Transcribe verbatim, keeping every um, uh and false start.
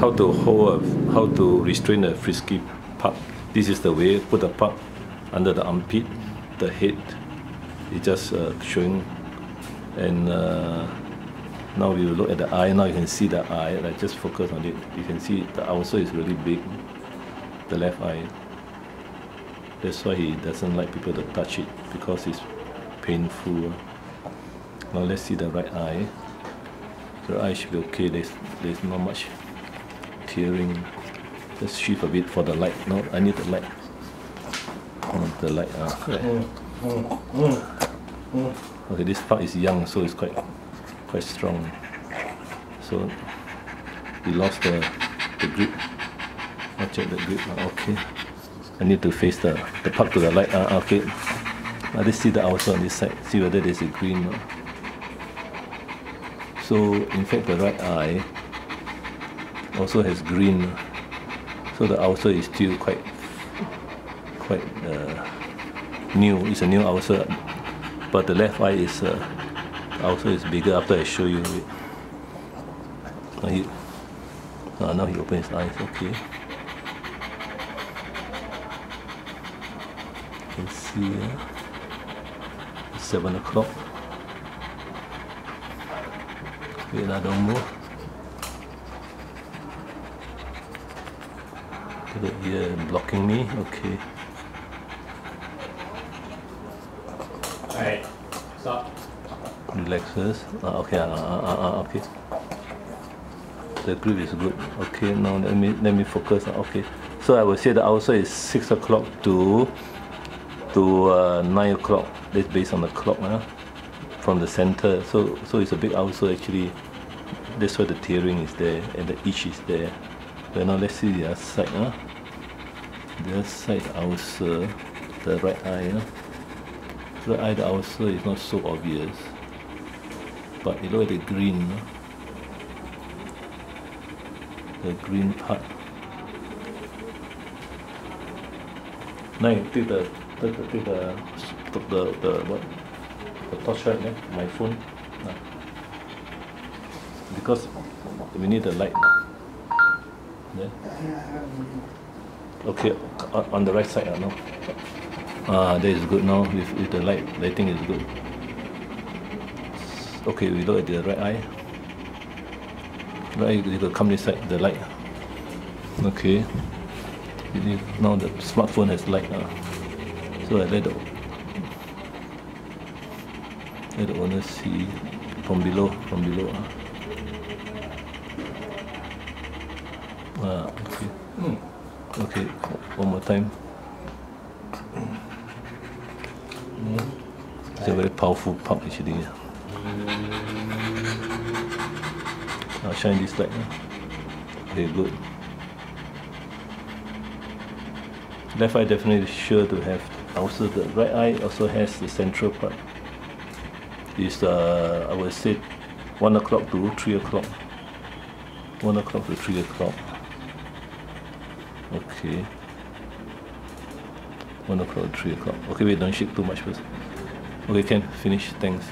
how to hold, a, how to restrain a frisky puck. This is the way. Put the puck under the armpit, the head is just uh, showing, and uh, now we will look at the eye. Now you can see the eye. Like just focus on it. You can see the ulcer is really big. The left eye. That's why he doesn't like people to touch it, because it's painful. Now let's see the right eye. The eye should be okay. There's there's not much tearing. Just shift a bit for the light. No, I need the light. Oh, the light. Uh, okay, this part is young, so it's quite quite strong. So we lost the the grip. I'll check the grip. Okay. I need to face the the puck to the light. Uh, okay. Now let's see the ulcer on this side. See whether there's a green. Uh. So in fact, the right eye also has green. So the ulcer is still quite quite uh, new. It's a new ulcer, but the left eye is uh, ulcer is bigger. After I show you it. Now he, uh, now he opens his eyes. Okay. You can see uh, it's seven o'clock. Wait, another more. Look here, blocking me. Okay. Alright, stop. Relax first. Uh, okay. Uh, uh, uh, okay. The grip is good. Okay. Now let me let me focus. Okay. So I will say the ulcer is six o'clock to to uh, nine o'clock. That's based on the clock. Uh, from the center. So so it's a big ulcer actually. That's why the tearing is there and the itch is there. But now let's see the other side. Huh? The other side ulcer, the right eye. Huh? Right eye, the ulcer is not so obvious. But you look at the green. Huh? The green part. Now you take the take the take the the, the, the what? The torchlight there, my phone. Uh, because we need the light. Yeah. Okay, on the right side, uh, no. Ah, that is good now. With, with the light, lighting is good. Okay, we look at the right eye. Right eye, you come this side, the light. Okay. Now the smartphone has light. Uh. So I let the let the owner see from below, from below. Uh. Ah, okay. Mm. Okay, one more time. Mm. It's a very powerful pump actually. I'll shine this light. Okay, good. Left eye definitely sure to have. Also, the right eye also has the central part. It's uh, I would say one o'clock to three o'clock. One o'clock to three o'clock. Okay. One o'clock, three o'clock. Okay, wait, don't shake too much first. Okay, can finish. Thanks.